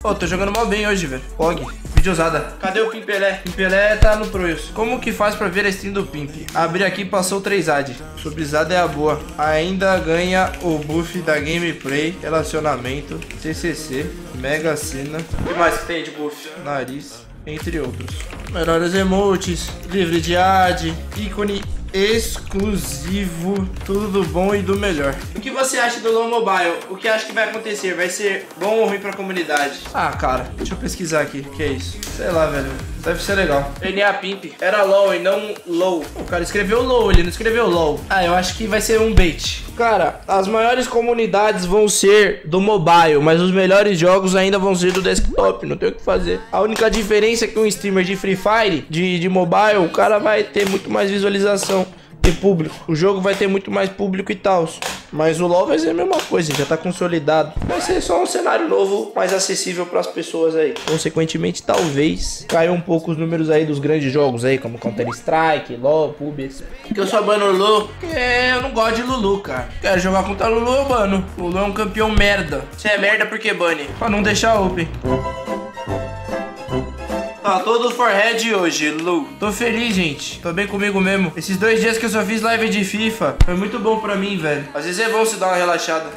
Pô, tô jogando mal bem hoje, velho. Pog. Videosada. Cadê o Pimpelé? Pimpelé tá no Proios. Como que faz pra ver a stream do Pimp? Abri aqui e passou 3 AD. Sobrizada é a boa. Ainda ganha o buff da gameplay, relacionamento, CCC, Mega Sena. O que mais que tem de buff? Nariz, entre outros. Melhores emotes, livre de AD, ícone exclusivo, tudo do bom e do melhor. O que você acha do LoL Mobile? O que acha que vai acontecer? Vai ser bom ou ruim pra comunidade? Ah, cara, deixa eu pesquisar aqui. O que é isso? Sei lá, velho. Deve ser legal. NA Pimp. Era LOL e não LOL. O cara escreveu LOL, ele não escreveu LOL. Ah, eu acho que vai ser um bait. Cara, as maiores comunidades vão ser do mobile, mas os melhores jogos ainda vão ser do desktop. Não tem o que fazer. A única diferença é que um streamer de Free Fire, de mobile, o cara vai ter muito mais visualização e público. O jogo vai ter muito mais público e tal. Mas o LoL vai ser a mesma coisa, já tá consolidado. Vai ser só um cenário novo, mais acessível para as pessoas aí. Consequentemente, talvez caia um pouco os números aí dos grandes jogos aí, como Counter-Strike, LoL, PUBG. Porque eu só bano o Lulu, porque eu não gosto de Lulu, cara. Quero jogar contra Lulu, eu bano. Lulu é um campeão merda. Se é merda, por que bane? Pra não deixar open. Tá todo forehead hoje, Lu. Tô feliz, gente. Tô bem comigo mesmo. Esses 2 dias que eu só fiz live de FIFA foi muito bom pra mim, velho. Às vezes é bom se dar uma relaxada.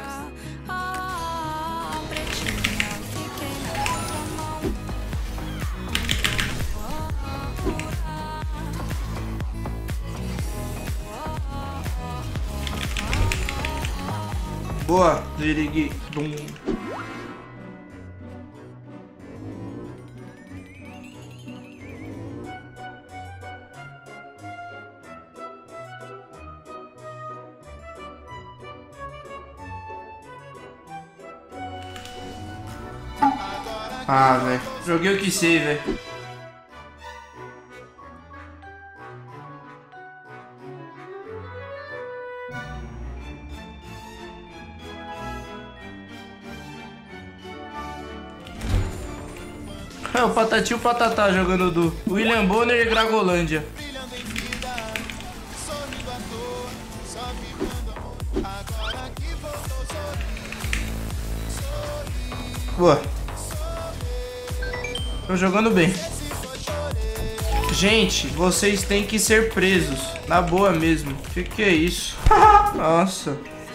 Boa, Zirigui. Dum. Ah, velho. Joguei o que sei, velho. É o Patati e o Patatá jogando do William Bonner e Gragolândia. Boa. Tô jogando bem. Gente, vocês têm que ser presos. Na boa mesmo. Que é isso? Nossa.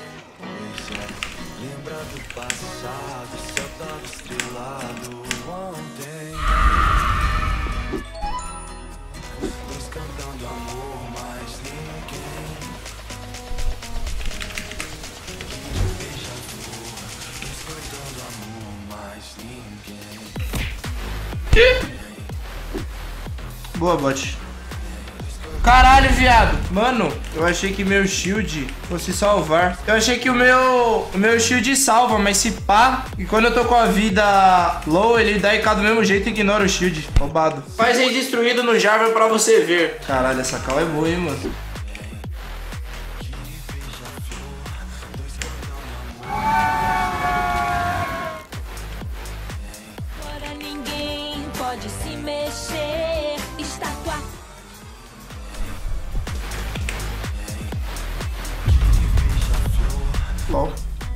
Boa, bot. Caralho, viado. Mano, eu achei que meu shield fosse salvar. Eu achei que o meu shield salva, mas se pá. E quando eu tô com a vida low, ele dá IK do mesmo jeito e ignora o shield. Roubado. Faz aí destruído no Jarvan pra você ver. Caralho, essa call é boa, hein, mano. Agora ninguém pode se mexer. Estátua. LOL.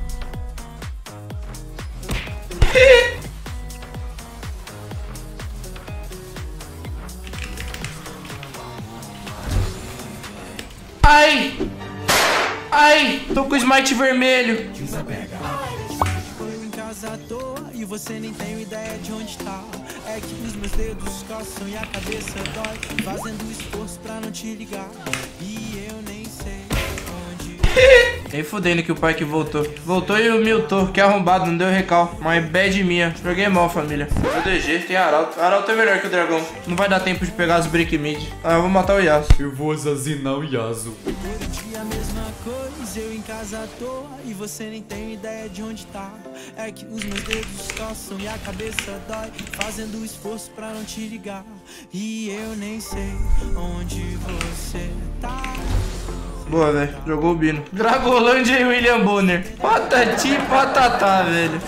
Ai! Ai! Tô com o smite vermelho. Foi em casa à toa e você nem tem ideia de onde tá. É que os meus dedos coçam e a cabeça dói, fazendo esforço pra não te ligar. E eu nem sei onde. Nem fudendo que o pai que voltou. Voltou e humiltou. Que arrombado, não deu recal. Mas bad minha. Joguei mal, família. O DG tem Arauto. Arauto é melhor que o dragão. Não vai dar tempo de pegar as break mid. Ah, eu vou matar o Yasuo. Eu vou assassinar o Yasuo. Todo dia a mesma coisa, eu em casa à toa e você nem tem ideia de onde tá. É que os meus dedos coçam e a cabeça dói, fazendo esforço pra não te ligar. E eu nem sei onde você tá. Boa, velho. Jogou o Bino. Dragolândia e William Bonner. Patati e patatá, velho.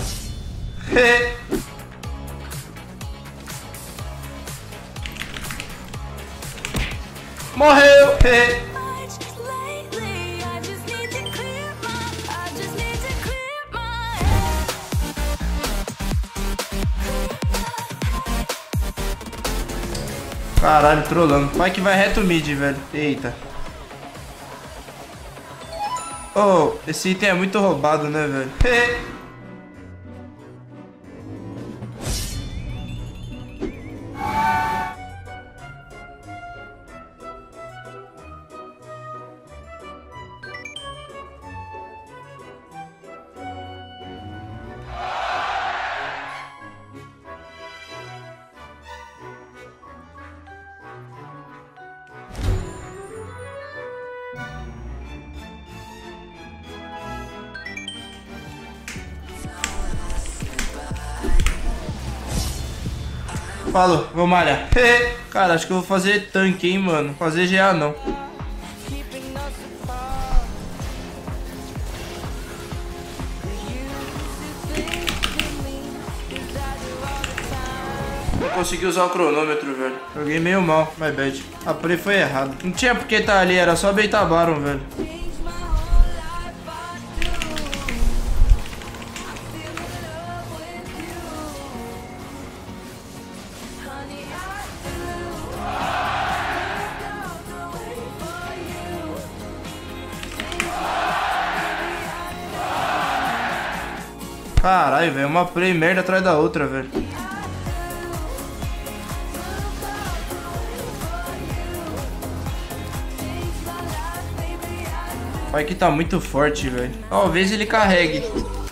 Morreu. Lately, I just need to clear my head. Caralho, trolando. Vai que vai reto mid, velho. Eita. Oh, esse item é muito roubado, né, velho? Falou, vou malhar. Cara, acho que eu vou fazer tanque, hein, mano. Fazer GA não. Não consegui usar o cronômetro, velho. Joguei meio mal, my bad. A play foi errada. Não tinha porque tá ali, era só beitar Baron, velho. Caralho, velho, uma play merda atrás da outra, velho. Vai que tá muito forte, velho. Talvez ele carregue.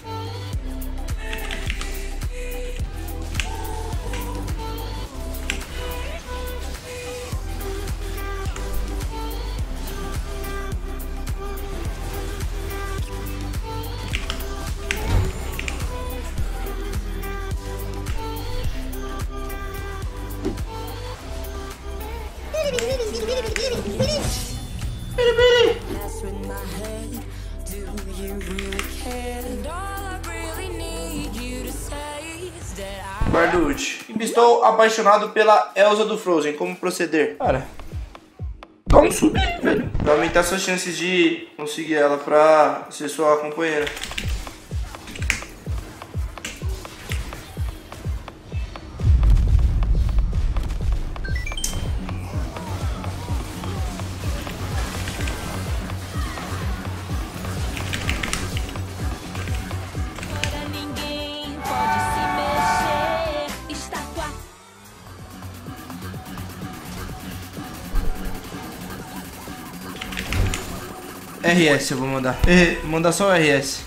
Guarda o ult. Estou apaixonado pela Elsa do Frozen. Como proceder? Cara, dá um subir, velho. Pra aumentar suas chances de conseguir ela pra ser sua companheira. RS eu vou mandar. Vou mandar só o RS.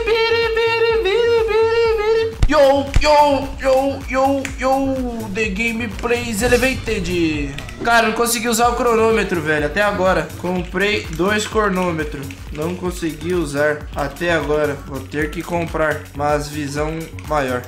Yo, yo, yo, yo, yo. The gameplay is elevated. Cara, não consegui usar o cronômetro, velho, até agora. Comprei 2 cronômetros. Não consegui usar até agora. Vou ter que comprar, mas visão maior.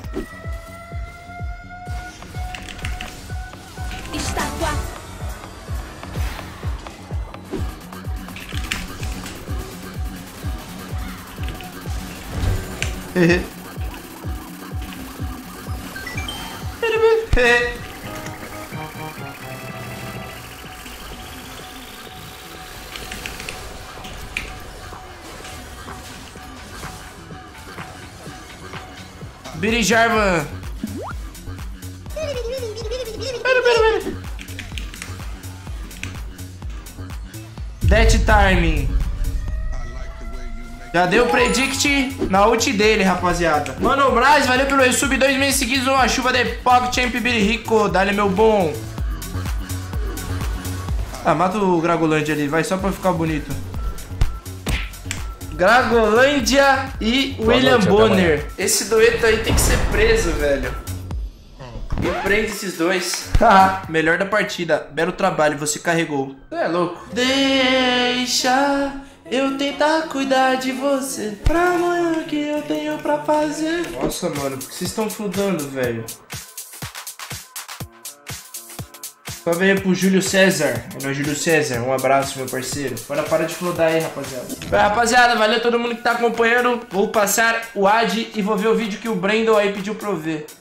Billy Jarvan. Death timing. Já deu predict na ult dele, rapaziada. Mano Braz, valeu pelo sub 2 meses seguidos. Uma chuva de Poc Champ Billy Rico. Dá-lhe, meu bom. Ah, mata o Gragolândia ali, vai, só pra ficar bonito. Gragolândia e William Bonner. Esse dueto aí tem que ser preso, velho. E prende esses dois. Melhor da partida. Belo trabalho, você carregou. Você é louco. Deixa eu tentar cuidar de você. Pra amanhã que eu tenho pra fazer. Nossa, mano, por que vocês estão fludando, velho? Só veio pro Júlio César. Não é Júlio César, um abraço, meu parceiro. Agora para de fludar aí, rapaziada. Rapaziada, valeu todo mundo que tá acompanhando. Vou passar o ad e vou ver o vídeo que o Brandon aí pediu pra eu ver.